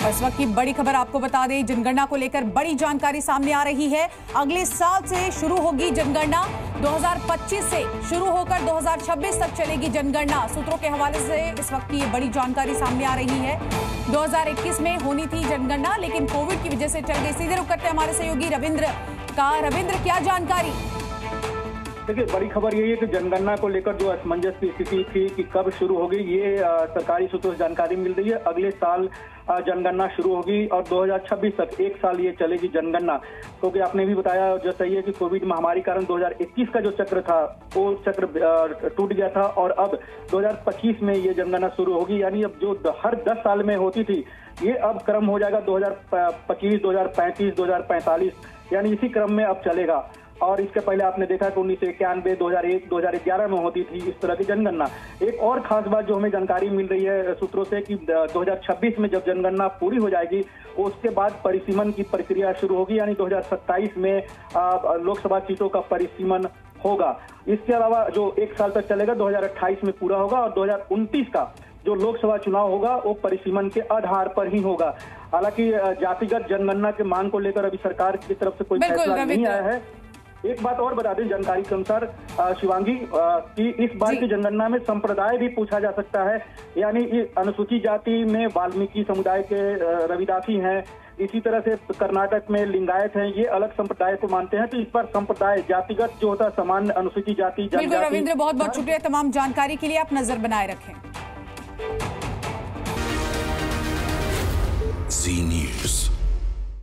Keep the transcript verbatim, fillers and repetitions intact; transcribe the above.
इस वक्त की बड़ी खबर आपको बता दें, जनगणना को लेकर बड़ी जानकारी सामने आ रही है। अगले साल से शुरू होगी जनगणना, दो हज़ार पच्चीस से शुरू होकर दो हज़ार छब्बीस तक चलेगी जनगणना। सूत्रों के हवाले से इस वक्त की ये बड़ी जानकारी सामने आ रही है। दो हज़ार इक्कीस में होनी थी जनगणना, लेकिन कोविड की वजह से चल गई। सीधे रुक करते हमारे सहयोगी रविंद्र का। रविंद्र, क्या जानकारी? देखिए, बड़ी खबर यही है कि जनगणना को लेकर जो असमंजस की स्थिति थी कि कब शुरू होगी, ये सरकारी सूत्रों से जानकारी मिल रही है। अगले साल जनगणना शुरू होगी और दो हज़ार छब्बीस तक एक साल ये चलेगी जनगणना। क्योंकि तो आपने भी बताया जो सही है कि कोविड महामारी कारण दो हज़ार इक्कीस का जो चक्र था वो चक्र टूट गया था और अब दो हज़ार पच्चीस में ये जनगणना शुरू होगी। यानी अब जो हर दस साल में होती थी, ये अब क्रम हो जाएगा दो हज़ार पच्चीस, दो हज़ार पैंतीस, दो हज़ार पैंतालीस, यानी इसी क्रम में अब चलेगा। और इसके पहले आपने देखा कि उन्नीस सौ इक्यानवे, दो हज़ार एक, दो हज़ार ग्यारह में होती थी इस तरह की जनगणना। एक और खास बात जो हमें जानकारी मिल रही है सूत्रों से कि दो हज़ार छब्बीस में जब जनगणना पूरी हो जाएगी, उसके बाद परिसीमन की प्रक्रिया शुरू होगी। यानी दो हज़ार सत्ताईस में लोकसभा सीटों का परिसीमन होगा। इसके अलावा जो एक साल तक चलेगा, दो हज़ार अट्ठाईस में पूरा होगा और दो हज़ार उनतीस का जो लोकसभा चुनाव होगा वो परिसीमन के आधार पर ही होगा। हालांकि जातिगत जनगणना के मांग को लेकर अभी सरकार की तरफ से कोई फैसला नहीं आया है। एक बात और बता दें जानकारी के अनुसार शिवांगी, कि इस बार की जनगणना में संप्रदाय भी पूछा जा सकता है। यानी अनुसूचित जाति में वाल्मीकि समुदाय के रविदासी हैं, इसी तरह से कर्नाटक में लिंगायत हैं, ये अलग संप्रदाय को मानते हैं। तो इस बार संप्रदाय जातिगत जो होता है सामान्य अनुसूचित जाति। बिल्कुल रविंद्र, बहुत बहुत शुक्रिया तमाम जानकारी के लिए। आप नजर बनाए रखें। Zee news.